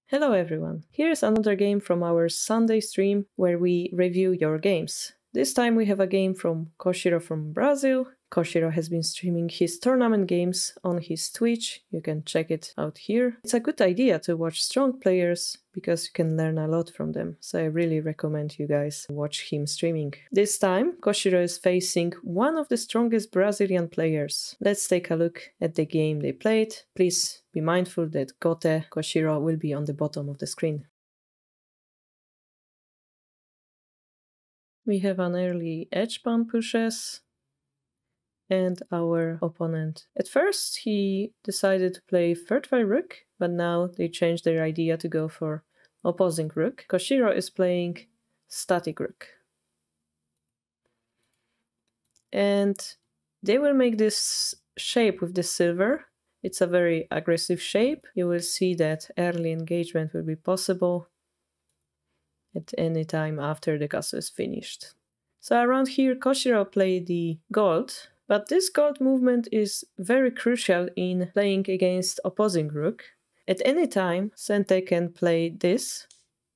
Hello everyone, here's another game from our Sunday stream where we review your games. This time we have a game from Koshiro from Brazil. Koshiro has been streaming his tournament games on his Twitch, you can check it out here. It's a good idea to watch strong players because you can learn a lot from them, so I really recommend you guys watch him streaming. This time Koshiro is facing one of the strongest Brazilian players. Let's take a look at the game they played. Please be mindful that Gote Koshiro will be on the bottom of the screen. We have an early edge pawn pushes and our opponent. At first he decided to play third file rook, but now they changed their idea to go for opposing rook. Koshiro is playing static rook. And they will make this shape with the silver. It's a very aggressive shape. You will see that early engagement will be possible at any time after the castle is finished. So around here Koshiro played the gold, but this gold movement is very crucial in playing against opposing rook. At any time Sente can play this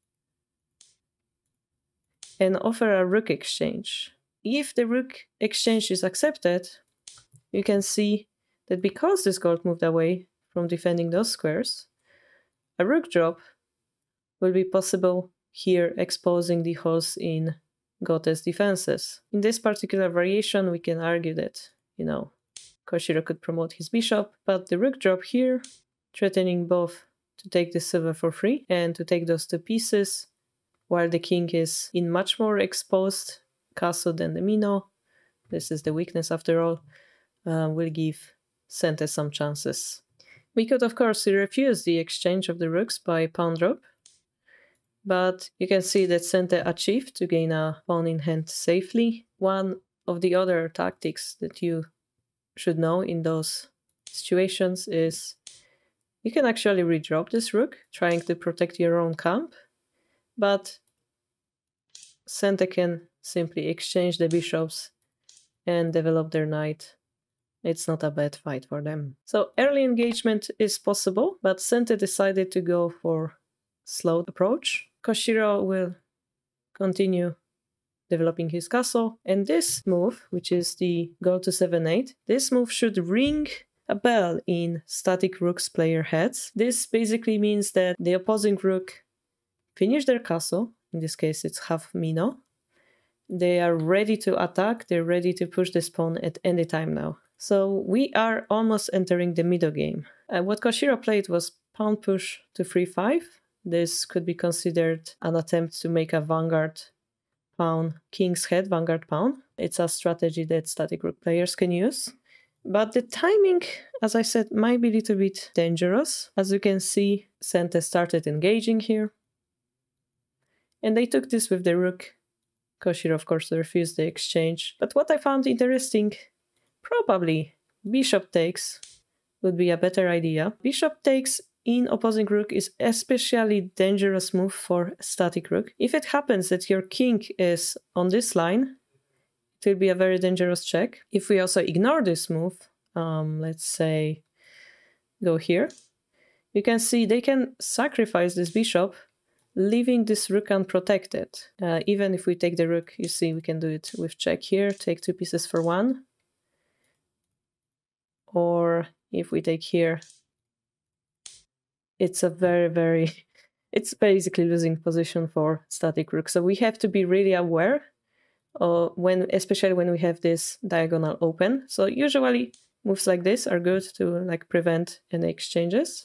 and offer a rook exchange. If the rook exchange is accepted, you can see that because this gold moved away from defending those squares, a rook drop will be possible here, exposing the holes in Gote's defenses. In this particular variation, we can argue that, Koshiro could promote his bishop, but the rook drop here, threatening both to take the silver for free and to take those two pieces, while the king is in much more exposed castle than the Mino. This is the weakness after all, will give Sente some chances. We could of course refuse the exchange of the rooks by pawn drop, but you can see that Sente achieved to gain a pawn in hand safely. One of the other tactics that you should know in those situations is you can actually redrop this rook, trying to protect your own camp, but Sente can simply exchange the bishops and develop their knight. It's not a bad fight for them. So early engagement is possible, but Sente decided to go for slow approach. Koshiro will continue developing his castle, and this move, which is the go to 7-8, this move should ring a bell in static rook's player heads. This basically means that the opposing rook finished their castle, in this case it's half Mino. They are ready to attack, they're ready to push this pawn at any time now. So we are almost entering the middle game. What Koshiro played was pawn push to 3-5. This could be considered an attempt to make a vanguard pawn, king's head vanguard pawn. It's a strategy that static rook players can use. But the timing, as I said, might be a little bit dangerous. As you can see, Sente started engaging here. And they took this with the rook. Koshiro, of course, refused the exchange. But what I found interesting, probably bishop takes would be a better idea. Bishop takes in opposing rook is especially dangerous move for static rook. If it happens that your king is on this line, it will be a very dangerous check. If we also ignore this move, let's say go here, you can see they can sacrifice this bishop, leaving this rook unprotected. Even if we take the rook, you see we can do it with check here, take two pieces for one. Or if we take here, it's a it's basically losing position for static rook. So we have to be really aware, especially when we have this diagonal open. So usually moves like this are good to prevent any exchanges.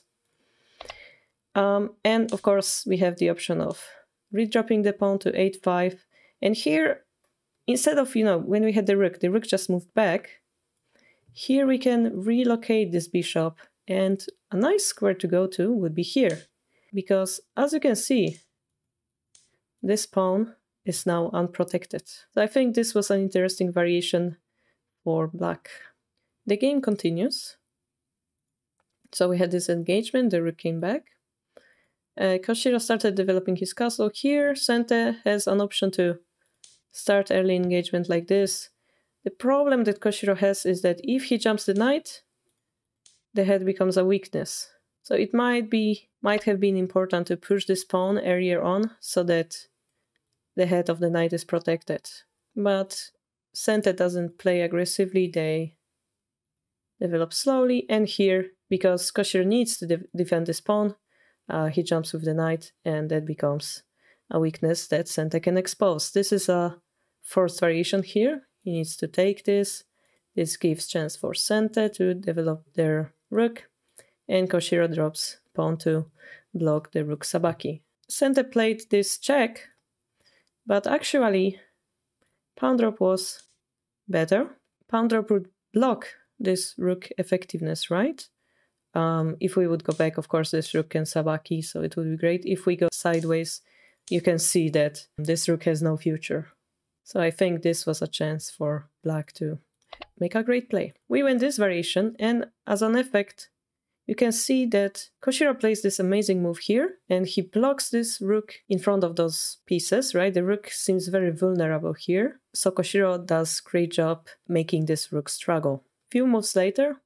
And of course we have the option of redropping the pawn to 8-5. And here, instead of, when we had the rook just moved back. Here we can relocate this bishop, and a nice square to go to would be here, because as you can see, this pawn is now unprotected. So I think this was an interesting variation for black. The game continues. So we had this engagement, the rook came back. Koshiro started developing his castle. Here Sente has an option to start early engagement like this. The problem that Koshiro has is that if he jumps the knight, the head becomes a weakness. So it might have been important to push this pawn earlier on so that the head of the knight is protected. But Sente doesn't play aggressively, they develop slowly, and here, because koshiro needs to defend this pawn, he jumps with the knight, and that becomes a weakness that Sente can expose. This is a forced variation here. He needs to take this. This gives chance for Sente to develop their rook, and koshiro drops pawn to block the rook sabaki. Sente played this check, but actually pawn drop was better. Pawn drop would block this rook effectiveness, right? If we would go back, of course, this rook can sabaki, so it would be great. If we go sideways, you can see that this rook has no future. So I think this was a chance for black to make a great play. We win this variation, and as an effect, you can see that koshiro plays this amazing move here, and he blocks this rook in front of those pieces, right? The rook seems very vulnerable here, so koshiro does a great job making this rook struggle. Few moves later,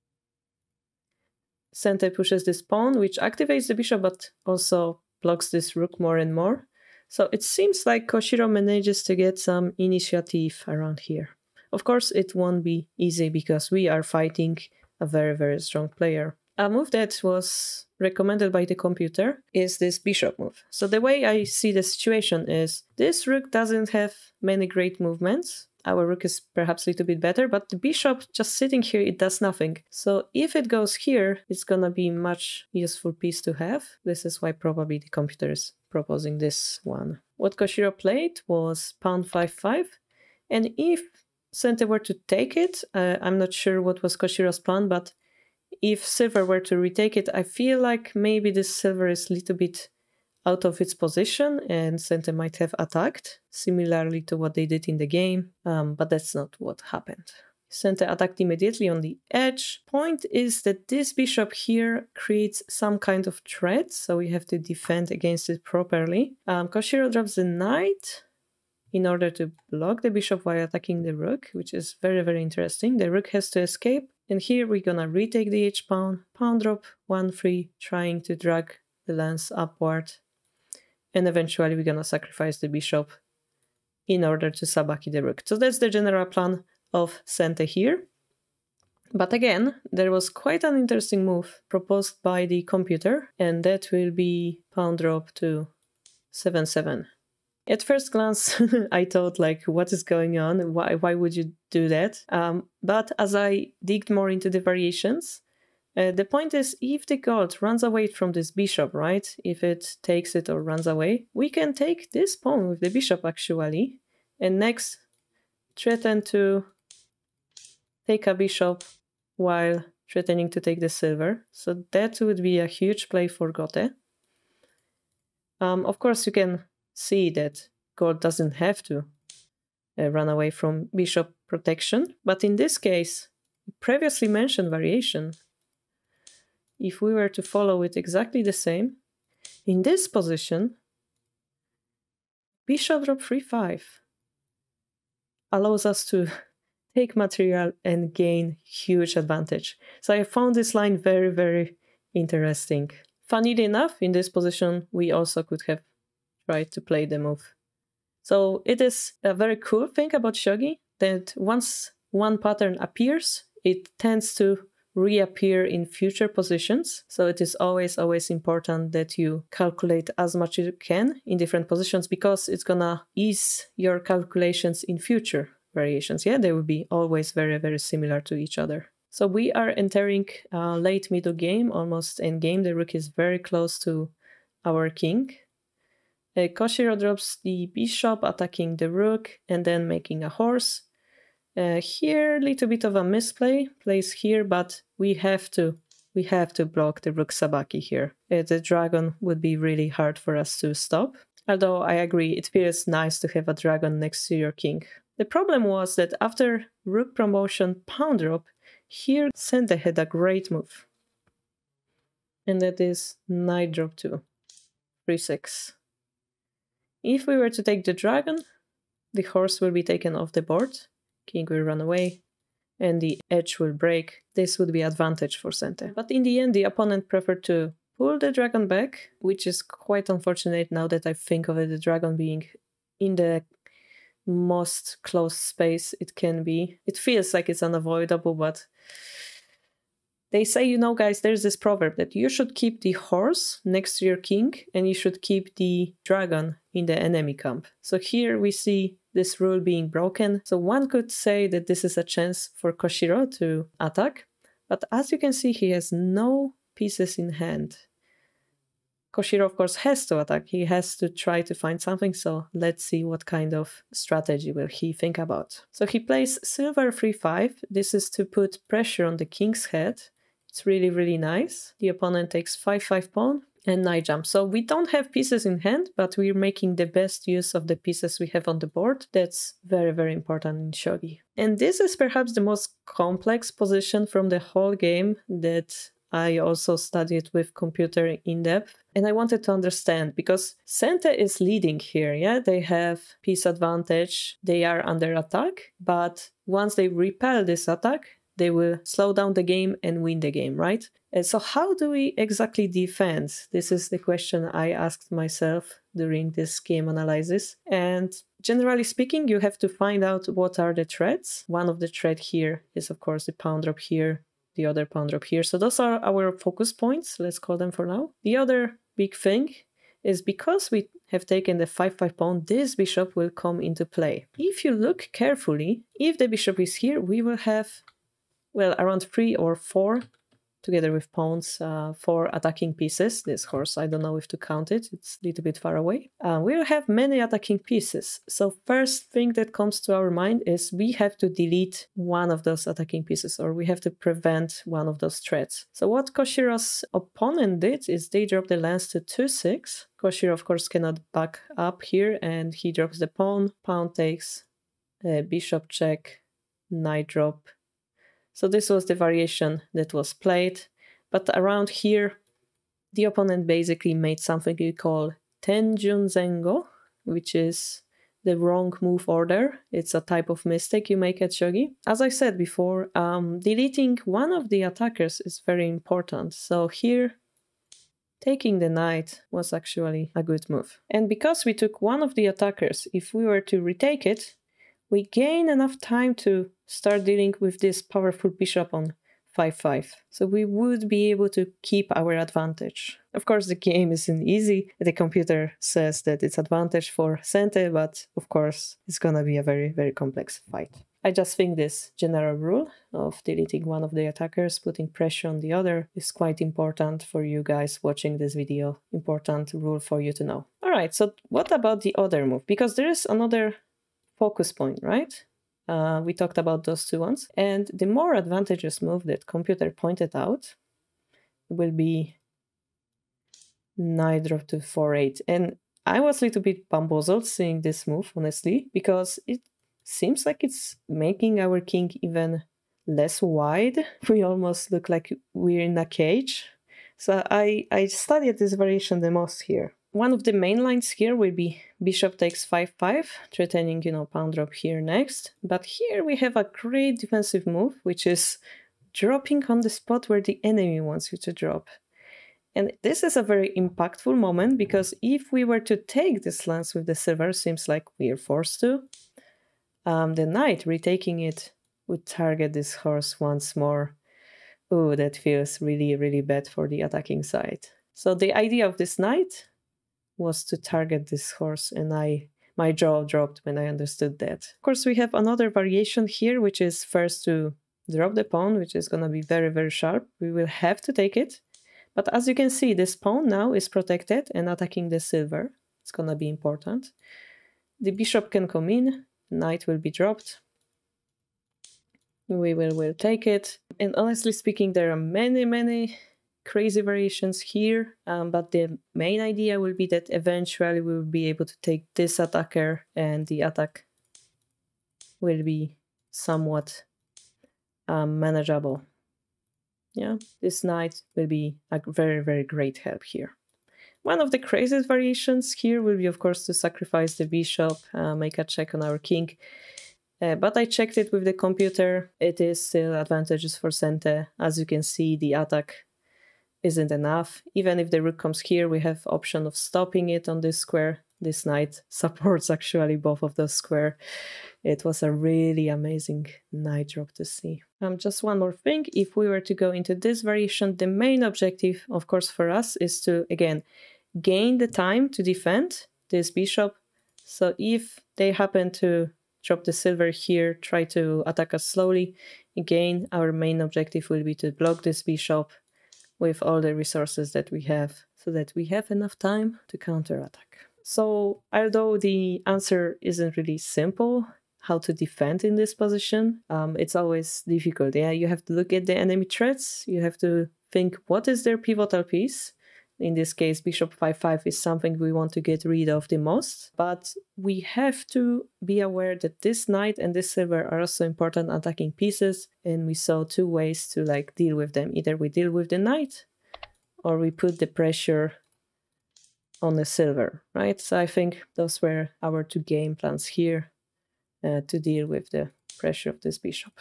Sente pushes this pawn, which activates the bishop, but also blocks this rook more and more. So it seems like koshiro manages to get some initiative around here. Of course, it won't be easy because we are fighting a very, very strong player. A move that was recommended by the computer is this bishop move. So the way I see the situation is this rook doesn't have many great movements. Our rook is perhaps a little bit better, but the bishop just sitting here, it does nothing. So if it goes here, it's gonna be much useful piece to have. This is why probably the computer is proposing this one. What koshiro played was pawn 5-5, and if Sente were to take it, I'm not sure what was koshiro's plan, but if silver were to retake it, I feel like maybe this silver is a little bit out of its position and Sente might have attacked, similarly to what they did in the game, but that's not what happened. Sente attacked immediately on the edge. Point is that this bishop here creates some kind of threat, so we have to defend against it properly. Koshiro drops the knight in order to block the bishop while attacking the rook, which is very, very interesting. The rook has to escape, and here we're gonna retake the h-pawn, pawn drop 1-3, trying to drag the lance upward, and eventually we're gonna sacrifice the bishop in order to sabaki the rook. So that's the general plan of Sente here. But again, there was quite an interesting move proposed by the computer, and that will be pawn drop to 7-7. At first glance, I thought, like, what is going on? Why would you do that? But as I digged more into the variations, the point is, if the gold runs away from this bishop, right? If it takes it or runs away, we can take this pawn with the bishop, actually, and next threaten to take a bishop while threatening to take the silver. So that would be a huge play for Gote. Of course, you can see that gold doesn't have to run away from bishop protection, but in this case, previously mentioned variation, if we were to follow it exactly the same, in this position, bishop drop 3-5 allows us to take material and gain huge advantage. So I found this line very, very interesting. Funnily enough, in this position, we also could have tried to play the move. So it is a very cool thing about Shogi that once one pattern appears, it tends to reappear in future positions. So it is always important that you calculate as much as you can in different positions, because it's gonna ease your calculations in future variations. Yeah, they will be always very, very similar to each other. So we are entering late middle game, almost end game. The rook is very close to our king. Koshiro drops the bishop, attacking the rook, and then making a horse. Here, a little bit of a misplay, plays here, but we have to block the rook sabaki here. The dragon would be really hard for us to stop. Although I agree, it feels nice to have a dragon next to your king. The problem was that after rook promotion pawn drop, here Sente had a great move. And that is knight drop 2, 3-6. If we were to take the dragon, the horse will be taken off the board, king will run away, and the edge will break, this would be advantage for Sente. But in the end, the opponent preferred to pull the dragon back, which is quite unfortunate now that I think of it, the dragon being in the most close space it can be. It feels like it's unavoidable, but they say, you know, guys, there's this proverb that you should keep the horse next to your king and you should keep the dragon in the enemy camp. So here we see this rule being broken. So one could say that this is a chance for Koshiro to attack, but as you can see, he has no pieces in hand. Koshiro, of course, has to attack. He has to try to find something, so let's see what kind of strategy will he think about. So he plays silver 3-5. This is to put pressure on the king's head. It's really, really nice. The opponent takes 5-5 pawn and knight jump. So we don't have pieces in hand, but we're making the best use of the pieces we have on the board. That's very, very important in Shogi. And this is perhaps the most complex position from the whole game that I also studied with computer in depth, and I wanted to understand because Sente is leading here, yeah? They have piece advantage, they are under attack, but once they repel this attack, they will slow down the game and win the game, right? And so how do we exactly defend? This is the question I asked myself during this game analysis. And generally speaking, you have to find out what are the threats. One of the threats here is, of course, the pawn drop here, the other pawn drop here. So those are our focus points, let's call them for now. The other big thing is because we have taken the 5-5 pawn, this bishop will come into play. If you look carefully, if the bishop is here, we will have, well, around 3 or 4, together with pawns, 4 attacking pieces. This horse, I don't know if to count it, it's a little bit far away. We will have many attacking pieces. So first thing that comes to our mind is we have to delete one of those attacking pieces, or we have to prevent one of those threats. So what Koshiro's opponent did is they dropped the lance to 2-6. Koshiro, of course, cannot back up here, and he drops the pawn. Pawn takes, bishop check, knight drop. So this was the variation that was played, but around here, the opponent basically made something we call Tenjun Zengo, which is the wrong move order. It's a type of mistake you make at Shogi. As I said before, deleting one of the attackers is very important. So here, taking the knight was actually a good move. And because we took one of the attackers, if we were to retake it, we gain enough time to start dealing with this powerful bishop on 5-5. So we would be able to keep our advantage. Of course, the game isn't easy. The computer says that it's advantage for Sente, but of course, it's gonna be a very, very complex fight. I just think this general rule of deleting one of the attackers, putting pressure on the other, is quite important for you guys watching this video. Important rule for you to know. All right, so what about the other move? Because there is another focus point, right? We talked about those two ones. And the more advantageous move that computer pointed out will be knight drop to 4-8. And I was a little bit bamboozled seeing this move, honestly, because it seems like it's making our king even less wide. We almost look like we're in a cage. So I studied this variation the most here. One of the main lines here will be bishop takes 5-5, threatening, pawn drop here next. But here we have a great defensive move, which is dropping on the spot where the enemy wants you to drop. And this is a very impactful moment, because if we were to take this lance with the silver, seems like we are forced to, the knight retaking it would target this horse once more. Ooh, that feels really, really bad for the attacking side. So the idea of this knight was to target this horse, and my jaw dropped when I understood that. Of course, we have another variation here, which is first to drop the pawn, which is gonna be very, very sharp. We will have to take it. But as you can see, this pawn now is protected and attacking the silver. It's gonna be important. The bishop can come in, knight will be dropped. We will take it. And honestly speaking, there are many, many crazy variations here, but the main idea will be that eventually we will be able to take this attacker and the attack will be somewhat manageable. Yeah, this knight will be a very, very great help here. One of the craziest variations here will be, of course, to sacrifice the bishop, make a check on our king. But I checked it with the computer. It is still advantageous for Sente. As you can see, the attack isn't enough. Even if the rook comes here, we have option of stopping it on this square. This knight supports actually both of those square. It was a really amazing knight drop to see. Just one more thing, if we were to go into this variation, the main objective, of course, for us is to, again, gain the time to defend this bishop. So if they happen to drop the silver here, try to attack us slowly, again, our main objective will be to block this bishop with all the resources that we have, so that we have enough time to counterattack. So although the answer isn't really simple, how to defend in this position, it's always difficult. Yeah, you have to look at the enemy threats, you have to think what is their pivotal piece. In this case, bishop 5-5 is something we want to get rid of the most, but we have to be aware that this knight and this silver are also important attacking pieces, and we saw two ways to deal with them. Either we deal with the knight, or we put the pressure on the silver, right? So I think those were our two game plans here to deal with the pressure of this bishop.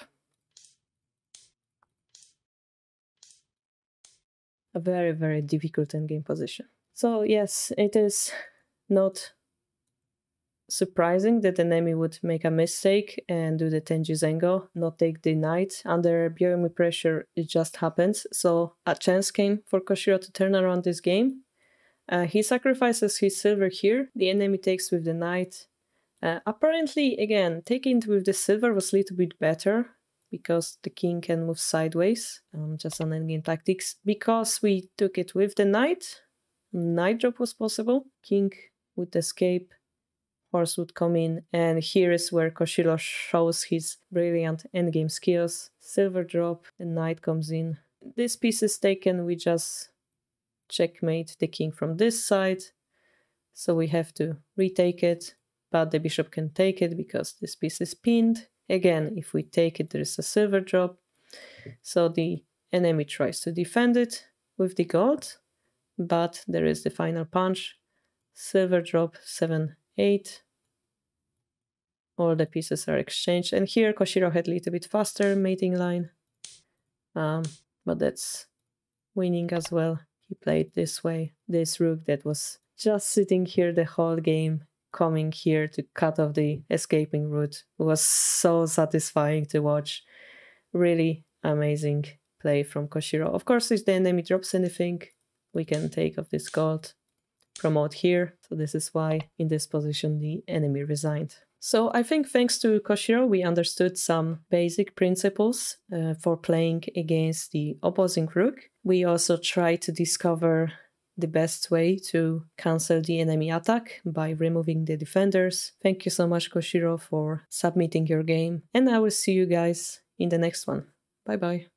A very, very difficult endgame position. So yes, it is not surprising that the enemy would make a mistake and do the Tenji Zengo, not take the knight. Under Byoyomi pressure, it just happens. So a chance came for Koshiro to turn around this game. He sacrifices his silver here. The enemy takes with the knight. Apparently, again, taking it with the silver was a little bit better, because the king can move sideways, just on endgame tactics. Because we took it with the knight drop was possible. King would escape, horse would come in, and here is where Koshiro shows his brilliant endgame skills. Silver drop, the knight comes in. This piece is taken, we just checkmate the king from this side, so we have to retake it, but the bishop can take it because this piece is pinned. Again, if we take it, there is a silver drop, so the enemy tries to defend it with the gold, but there is the final punch, silver drop, 7-8, all the pieces are exchanged, and here Koshiro had a little bit faster mating line, but that's winning as well. He played this way, this rook that was just sitting here the whole game, coming here to cut off the escaping route. It was so satisfying to watch. Really amazing play from Koshiro. Of course, if the enemy drops anything, we can take off this gold, promote here. So this is why in this position the enemy resigned. So I think thanks to Koshiro we understood some basic principles for playing against the opposing rook. We also tried to discover the best way to cancel the enemy attack by removing the defenders. Thank you so much, Koshiro, for submitting your game, and I will see you guys in the next one. Bye bye.